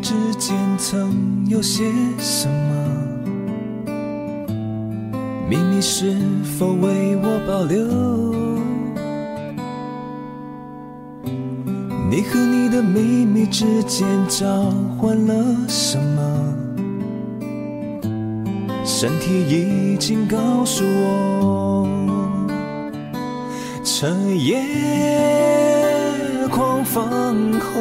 之间曾有些什么？秘密是否为我保留？你和你的秘密之间交换了什么？身体已经告诉我，彻夜狂放后，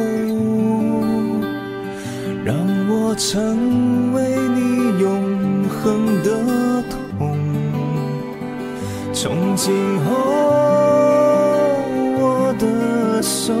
让我成为你永恒的痛。从今后，我的手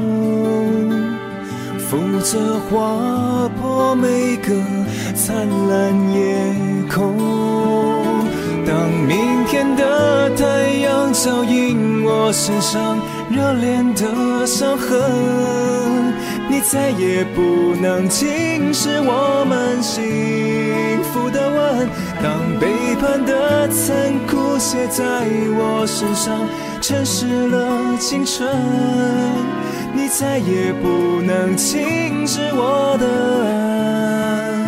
负责划破每个灿烂夜空。当明天的太阳照映我身上热恋的伤痕，你再也不能侵蚀我们幸福的吻。当背叛的残酷写在我身上沉蚀了青春，你再也不能侵蚀我的爱。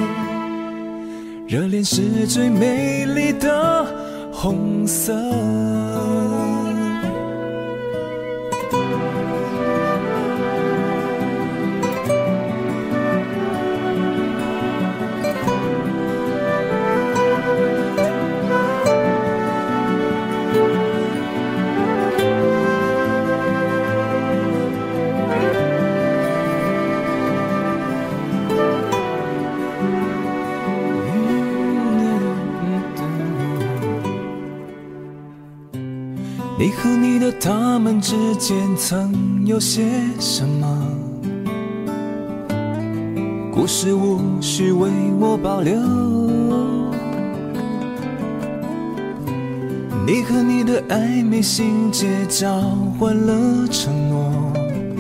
热恋是最美丽的红色。你和你的他们之间曾有些什么？故事无需为我保留。你和你的暧昧信件交换了承诺，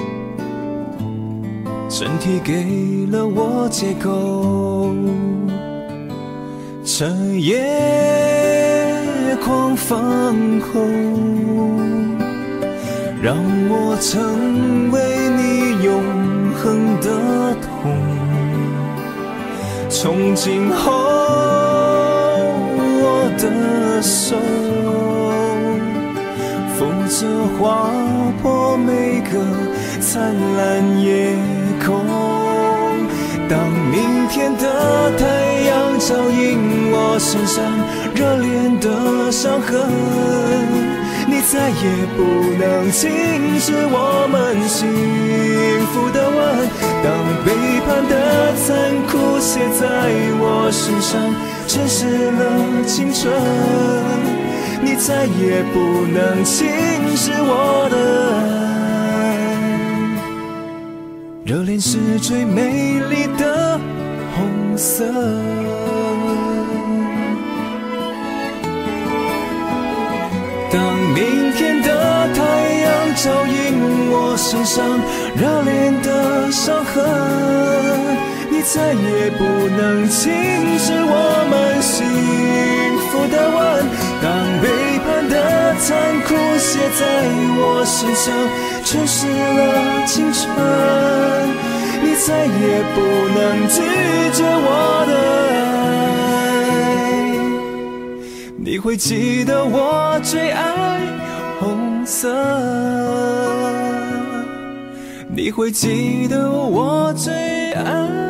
身体给了我借口，彻夜狂放后，让我成为你永恒的痛。从今后，我的手负责划破每个灿烂夜空。当明天的太阳照映我身上热恋的伤痕，你再也不能侵蚀我们幸福的吻。当背叛的残酷写在我身上沉蚀了青春，你再也不能侵蚀我的爱。热恋是最美丽的红色。当明天的太阳照映我身上热恋的伤痕，你再也不能侵蚀我们幸福的吻。当背叛的残酷写在我身上沉蚀了青春，你再也不能拒绝我的爱。你会记得我最爱红色，你会记得我最爱